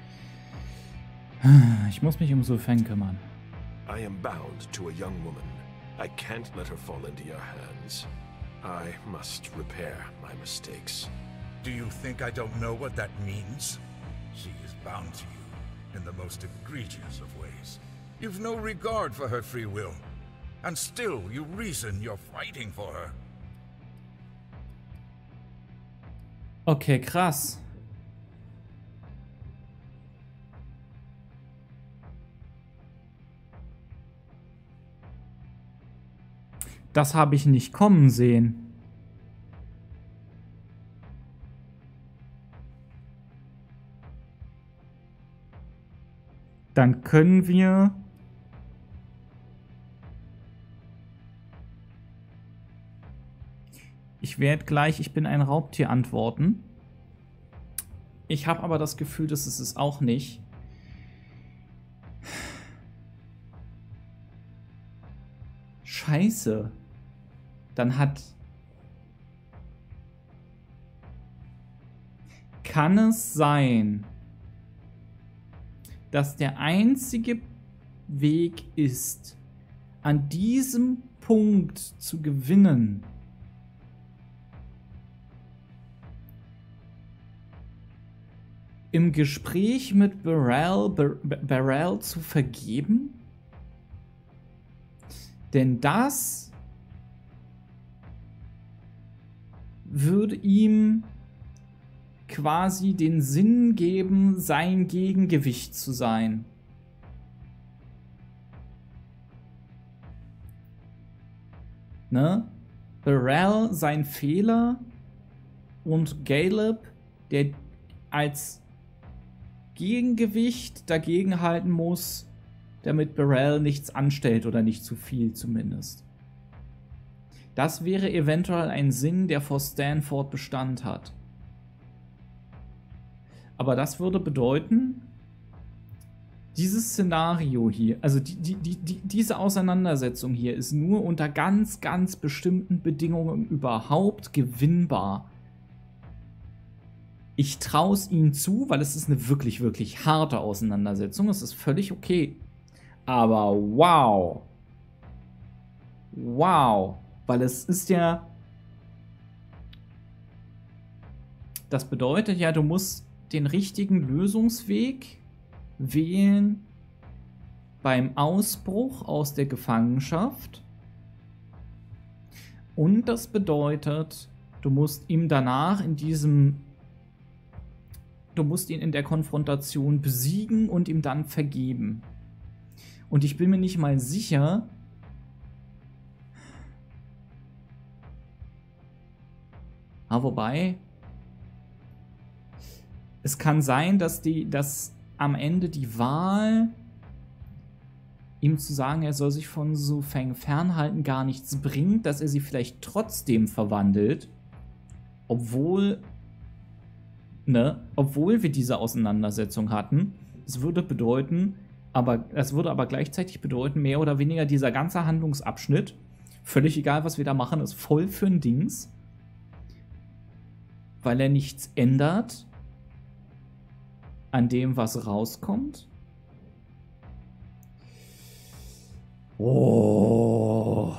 Ich muss mich um Sulfan kümmern. I am bound to a young woman. I can't let her fall into your hands. I must repair my mistakes. Do you think I don't know what that means? She is bound to you in the most egregious of ways. You've no regard for her free will, and still you reason you're fighting for her. Okay, krass. Das habe ich nicht kommen sehen. Dann können wir Ich werde gleich, ich bin ein Raubtier antworten. Ich habe aber das Gefühl, dass es es auch nicht. Scheiße. Dann hat... Kann es sein, dass der einzige Weg ist, an diesem Punkt zu gewinnen, im Gespräch mit Beryl, Ber Beryl zu vergeben? Denn das würde ihm quasi den Sinn geben, sein Gegengewicht zu sein. Ne? Beryl sein Fehler und Caleb, der als Gegengewicht dagegen halten muss, damit Beryl nichts anstellt oder nicht zu viel zumindest. Das wäre eventuell ein Sinn, der vor Stanford Bestand hat. Aber das würde bedeuten, dieses Szenario hier, also die, die, die, die, diese Auseinandersetzung hier ist nur unter ganz, ganz bestimmten Bedingungen überhaupt gewinnbar. Ich traue es ihnen zu, weil es ist eine wirklich, wirklich harte Auseinandersetzung. Es ist völlig okay. Aber wow. Wow. Weil es ist ja... Das bedeutet ja, du musst den richtigen Lösungsweg wählen beim Ausbruch aus der Gefangenschaft. Und das bedeutet, du musst ihm danach in diesem... Du musst ihn in der Konfrontation besiegen und ihm dann vergeben. Und ich bin mir nicht mal sicher, aber wobei, es kann sein, dass, die, dass am Ende die Wahl, ihm zu sagen, er soll sich von Su Feng fernhalten, gar nichts bringt, dass er sie vielleicht trotzdem verwandelt, obwohl... Ne, obwohl wir diese Auseinandersetzung hatten. Es würde bedeuten, aber es würde aber gleichzeitig bedeuten, mehr oder weniger dieser ganze Handlungsabschnitt, völlig egal, was wir da machen, ist voll für ein Dings, weil er nichts ändert an dem, was rauskommt. Oh.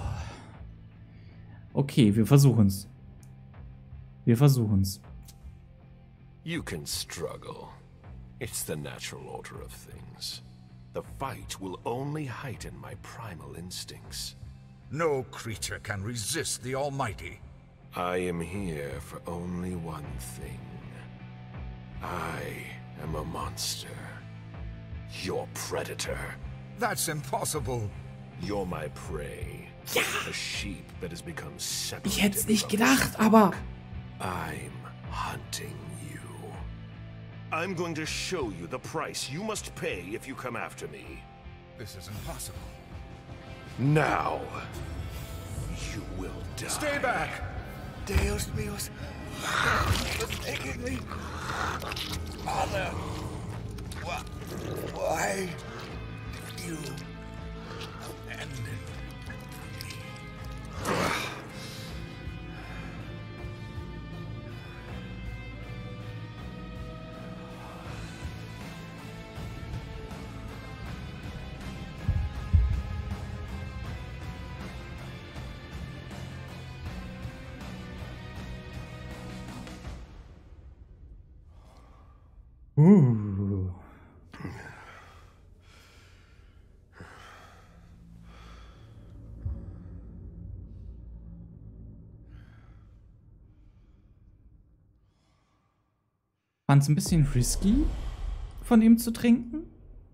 Okay, wir versuchen's. Wir versuchen's. You can struggle. It's the natural order of things. The fight will only heighten my primal instincts. No creature can resist the Almighty. I am here for only one thing. I am a monster. Your predator. That's impossible. You're my prey. Ja. A sheep that has become separated. Ich hätte es nicht gedacht, aber... I'm hunting you. I'm going to show you the price you must pay if you come after me. This is impossible. Now, you will die. Stay back! Deus meus, what's taking me? Father, wh why did you abandon me? Uh. fand es ein bisschen risky, von ihm zu trinken.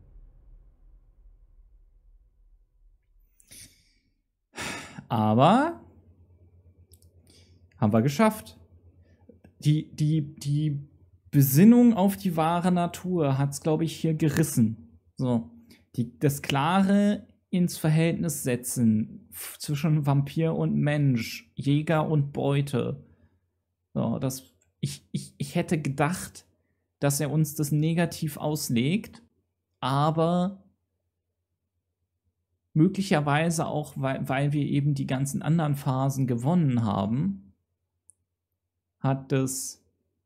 Aber haben wir geschafft. Die, die, die Besinnung auf die wahre Natur hat es, glaube ich, hier gerissen. So, die, das klare ins Verhältnis setzen zwischen Vampir und Mensch, Jäger und Beute. So, das, ich, ich, ich hätte gedacht, dass er uns das negativ auslegt, aber möglicherweise auch, weil, weil wir eben die ganzen anderen Phasen gewonnen haben, hat das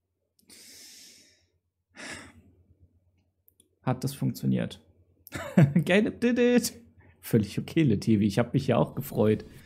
hat das funktioniert. Caleb did it! Völlig okay, Letivi. Ich habe mich ja auch gefreut.